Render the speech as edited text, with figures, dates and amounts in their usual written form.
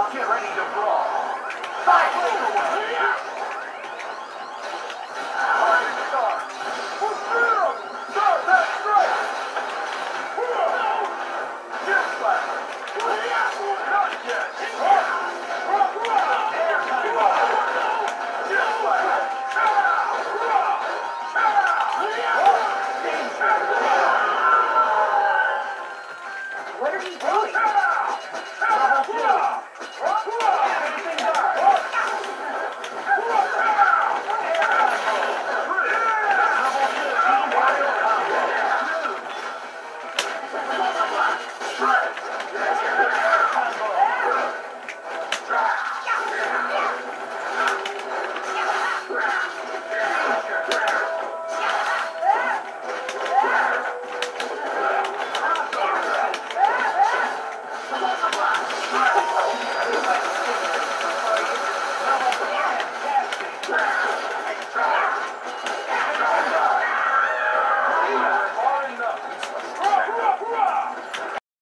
Get ready to brawl. Fight away. Start. Start that strike. Get flat. Not yet. Air time off. Get flat. What are you doing? Yeah.